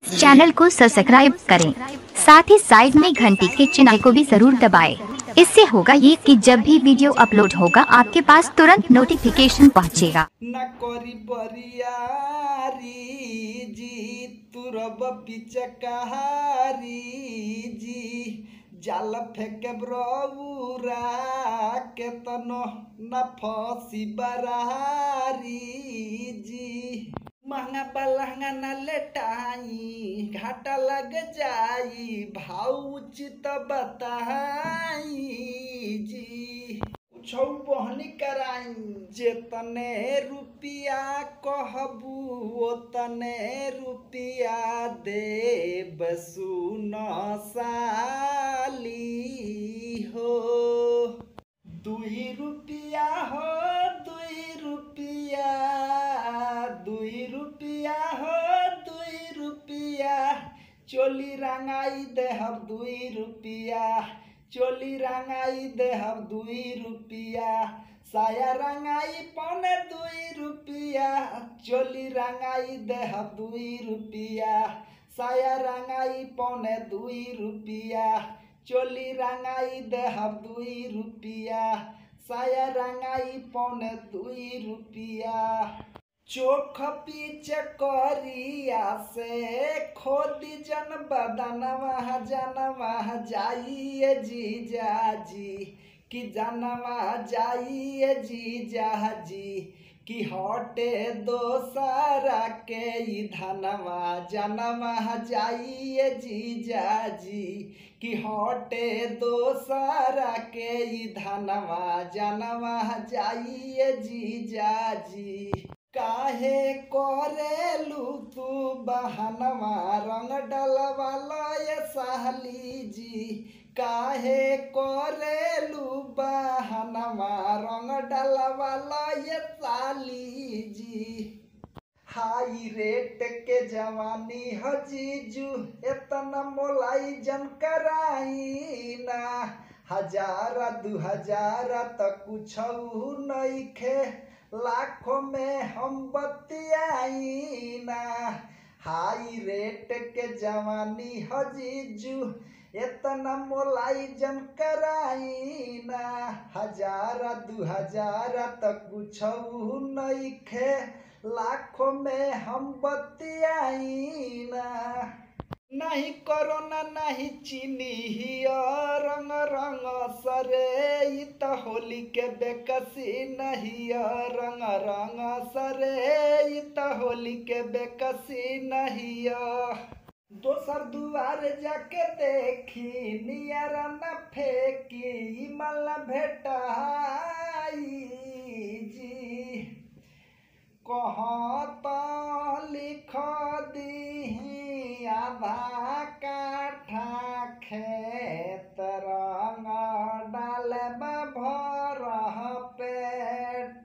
Channel को subscribe करें, साथ ही साइड में घंटी के चिन्ह को भी जरूर दबाएं। इससे होगा ये कि जब भी वीडियो अपलोड होगा आपके पास तुरंत नोटिफिकेशन पहुंचेगा। न करी बरियारी जी तुरब पिचकारी जी जाल फेंके ब्रौरा केतनो न फसी बरारी जी महंगा पलंगा न लेटाई घाटा लग जाई भाव उचित बताई जी छौ बहनी कराई जेतने रुपिया कहबू ओतने रुपिया देब सुन साली हो। 2 रुपिया हो 2 रुपिया 2 रुपिया हो 2 रुपिया चोली रंगाई देहब 2 रुपिया चोली रंगाई देहब 2 रुपिया साया रंगाई पौने 2 रुपिया चोली रंगाई देहब 2 रुपिया साया रंगाई पौने 2 रुपिया चोली रंगाई देहब 2 रुपिया साया रंगाई पौने 2 रुपिया चोख पीछे करिया से खोदी जन बदनवा जनवा जाइए जीजाजी कि जनवा जाइए जीजाजी कि हटे दोसरा के ई धनवा जनवा जाइए जीजाजी कि हटे दोसरा के ई धनवा जनवा जाइए जीजाजी काहे करेलू तू बहनवा रंग डलवाला ये साली जी काहे करेलू बहनवा रंग डलवाला ये साली जी हाई रेट के जवानी हो जीजू इतना मोलाई जन कराई ना 1000 2000 तक कुछ नहीं खे लाखों में हम बतियाई ना हाई रेट के जवानी हो जीजू इतना मोलाई जन कराई ना 1000 2000 तक कुछ नहीं खे लाखों में हम बतियाई ना नहीं कोरोना नहीं चीनी हिया रंग रंग सरे ई त होली के बेकसी नहीं रंग रंग सरे ई त होली के बेकसी नहीं दोसर दुआर जाके देखी नियर न फेंकी मल भेटाई जी कहता लिख दी आधा काठा खेत रंग डालब भर पेट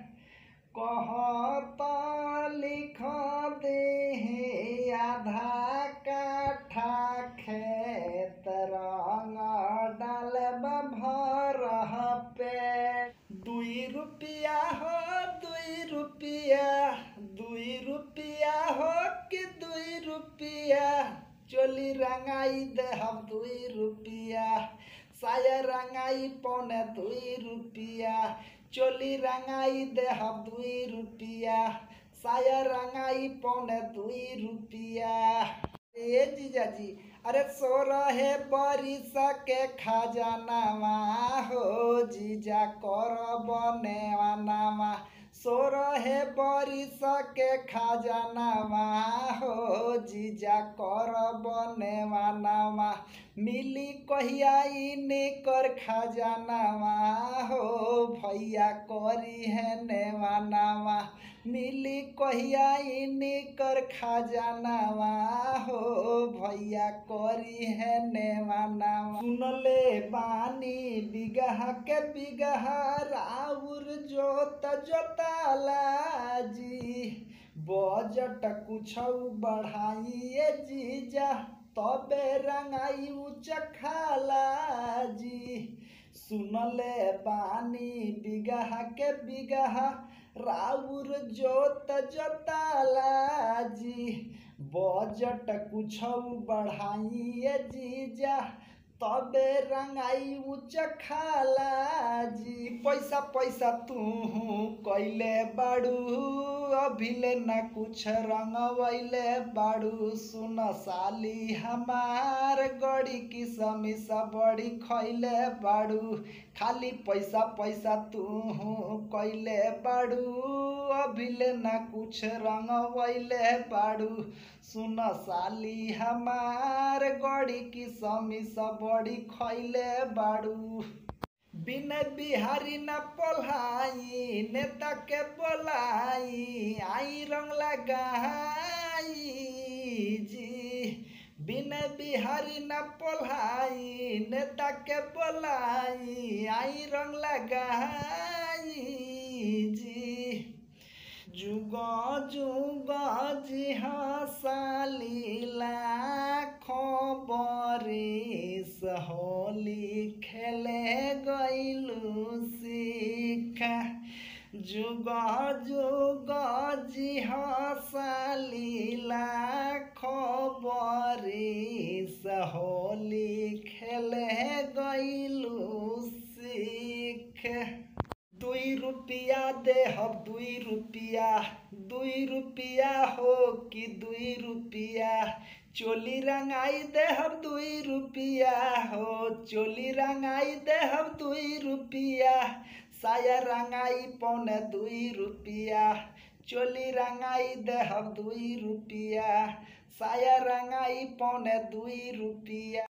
कहता लिख दी आधा काठा खेत रंग डालब भर पेट 2 रुपिया हो 2 रुपिया 2 रुपिया हो कि 2 रुपिया चोली रंगाई देहब 2 रुपिया साया रंगाई पौने 2 रुपिया चोली रंगाई देहब 2 रुपिया साया रंगाई पौने 2 रुपिया ए जीजाजी अरे 16 बरिस के खजानावा हो जीजा कर बनेवानावा 16 बरिस के खजानावा हो जीजा कर बनेवानावा मिली कहिया इनकर खजानावा हो भैया करी है नेवानावा मिली कहिया इनकर खजानावा हो भैया करी है नेवानावा सुनले बानी बिगहा के बिगहा राउर जोत जोताला जी बजट कुछ बढ़ाइए जीजा तबे रंगाई उच्च खाला जी सुनले बानी बिगहा के बिगहा राउर जोत जोताला जी, बजट कुछ बढ़ाइए जीजा, तबे रंगाई उच्च खाला जी। पैसा पैसा तू कैले बाड़ू, अभिले न कुछ रंगवैले बाड़ू। सुन साली हमार गड़ी की समीसा बड़ी खैले बाड़ू, खाली पैसा पैसा तू कैले बाड़ू, अभिले न कुछ रंगवैले बाड़ू। सुन साली हमार गड़ी की समीसा बड़ी खैले बाड़ू। बिनय बिहारी न पोल्हाई, नेता के बोलाई, आई रंग लगाई जी। बिनय बिहारी न पोल्हाई, नेता के बोलाई, आई रंग लगाई जी। जुगा जुगा जी हाँ साली लाखों बरिस होली खेले गइलू सीखा। जुगा जुगा जी हाँ साली लाखों बरिस होली खेले गइलू सीख। 2 रुपया देहब 2 रुपया, 2 रुपया हो कि 2 रुपया, चोली रंगाई देहब 2 रुपया हो, चोली रंगाई देहब 2 रुपया, साया रंगाई 1.25 रुपया, चोली रंगाई देहब 2 रुपया, साया रंगाई 1.25 रुपया।